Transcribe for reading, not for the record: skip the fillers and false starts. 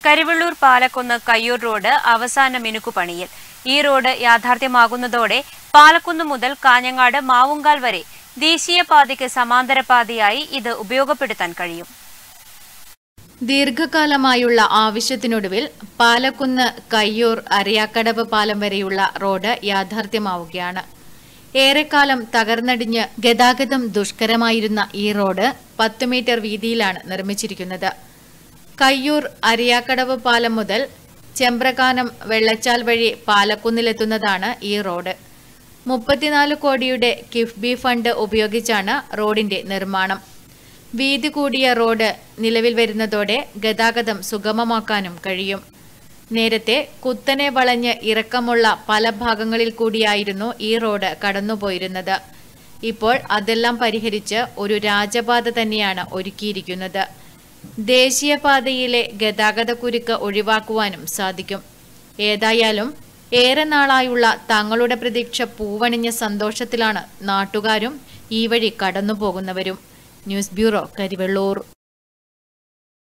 Karivellur Palakkunnu Kayyur road അവസാന മിനുക്കുപണിയിൽ. ഈ road യാഥാർത്ഥ്യമാകുന്നതോടെ Palakkunnu മുതൽ കാഞ്ഞങ്ങാട് മാവുങ്കാൽ വരെ ദേശീയപാതയ്ക്ക് സമാന്തര പാതയായി ഇത് ഉപയോഗപ്പെടുത്താൻ കഴിയും. ദീർഘകാലമായുള്ള ആവശ്യത്തിനൊടുവിൽ പാലക്കുന്ന് കയ്യൂർ അരയാക്കടവ് പാലം വരെയുള്ള റോഡ് യാഥാർത്ഥ്യമാവുകയാണ്. ഏറെക്കാലം തകർന്നടിഞ്ഞ് ഗതാഗതം ദുഷ്കരമായിരുന്ന ഈ റോഡ് 10 മീറ്റർ വീതിയിലാണ് നിർമ്മിച്ചിരിക്കുന്നത്. കയ്യൂർ അരയാക്കടവ് പാലം മുതൽ ചെമ്പ്രകാനം വെള്ളച്ചാൽ വഴി പാലക്കുന്നിലെത്തുന്നതാണ് ഈ റോഡ്. 34 കോടിയുടെ കിഫ്ബി ഫണ്ട് ഉപയോഗിച്ചാണ് റോഡിന്റെ നിർമ്മാണം. വീതി കൂടിയ റോഡ് നിലവിൽ വരുന്നതോടെ ഗതാഗതം സുഗമമാക്കാനും കഴിയും. നേരത്തെ കുത്തനെ വളഞ്ഞ് ഇറക്കമുള്ള പല ഭാഗങ്ങളിൽ കൂടിയായിരുന്നു ഈ റോഡ് കടന്നുപോയിരുന്നത്. ഇപ്പോൾ അതെല്ലാം പരിഹരിച്ച് ഒരു രാജപാത തന്നെയാണ് ഒരുക്കിയിരിക്കുന്നത്. ദേശീയപാതയിലെ ഗതാഗതക്കുരുക്ക് ഒഴിവാക്കുവാനും സാധിക്കും. ഏതായാലും ഏറെ നാളായുള്ള തങ്ങളുടെ പ്രതീക്ഷ പൂവണിഞ്ഞ സന്തോഷത്തിലാണ് നാട്ടുകാരും ഈ വഴി കടന്നുപോകുന്നവരും. News bureau, Karivellur.